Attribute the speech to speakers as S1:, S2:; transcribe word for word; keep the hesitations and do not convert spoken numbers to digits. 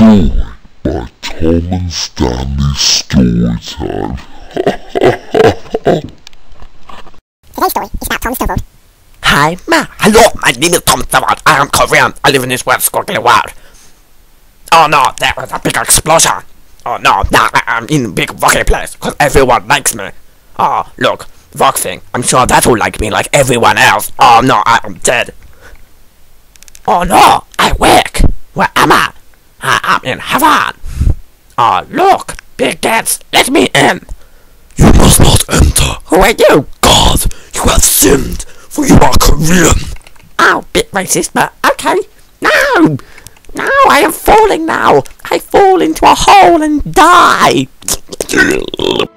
S1: Story by Tom and Stanley Storytime.
S2: Today's story is about Tom Stovall.
S3: Hi, ma. Hello, my name is Tom Stovall. I am Korean. I live in this weird squirrely world. Oh no, there was a big explosion. Oh no, now I am in a big rocky place because everyone likes me. Oh, look, rock thing. I'm sure that will like me like everyone else. Oh no, I am dead. Oh no, I wake. Where am I? I am in heaven. Oh look, big gates, let me in.
S1: You must not enter.
S3: Who are you?
S1: God, you have sinned, for you are Korean.
S3: Oh, bit racist, but okay. No! No, I am falling now. I fall into a hole and die.